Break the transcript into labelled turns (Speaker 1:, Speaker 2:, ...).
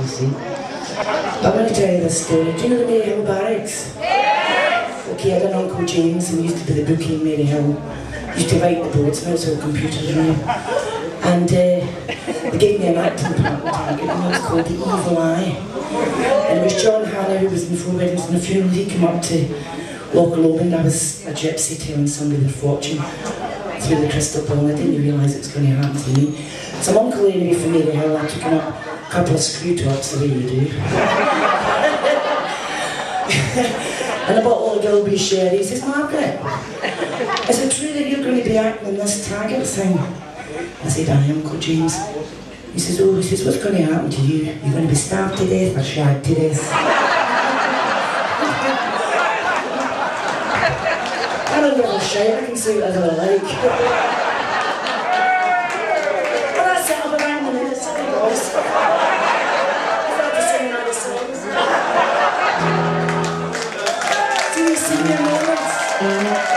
Speaker 1: you see. But I'm going to tell you this story. Do you know the Maryhill Barracks? Yes! Okay, I had an Uncle James who used to be the bookie in Maryhill. He used to write the boards, now it's all computers now. And they gave me an acting part in Target, and it was called The Evil Eye. And it was John Hannah who was in 4 Weddings and a Funeral. He came up to Loch Lomond. I was a gypsy telling somebody their fortune through the crystal ball, and I didn't realise it was going to happen to me. So my uncle anyway from Maryhill, I took him up a couple of screw tops, the way you do. And a bottle of Gilby sherry. He says, Margaret, is it true that you're going to be acting in this Target thing? I said, I am, Uncle James. He says, oh, he says, what's going to happen to you? You're going to be starved to death or shagged to death? I don't give a shit, I can say whatever I like. Well, that's it, I'll be around in a minute, sorry guys. I've had to sing another songs. Do you see your moments?